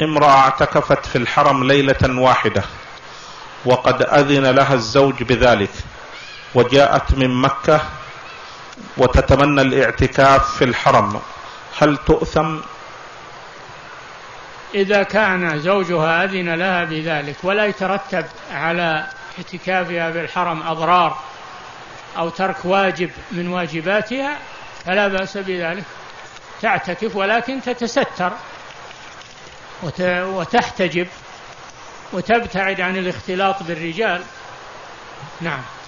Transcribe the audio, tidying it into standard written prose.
امرأة اعتكفت في الحرم ليلة واحدة وقد أذن لها الزوج بذلك، وجاءت من مكة وتتمنى الاعتكاف في الحرم، هل تؤثم؟ إذا كان زوجها أذن لها بذلك ولا يترتب على اعتكافها في الحرم أضرار أو ترك واجب من واجباتها فلا بأس بذلك، تعتكف ولكن تتستر وتحتجب وتبتعد عن الاختلاط بالرجال. نعم.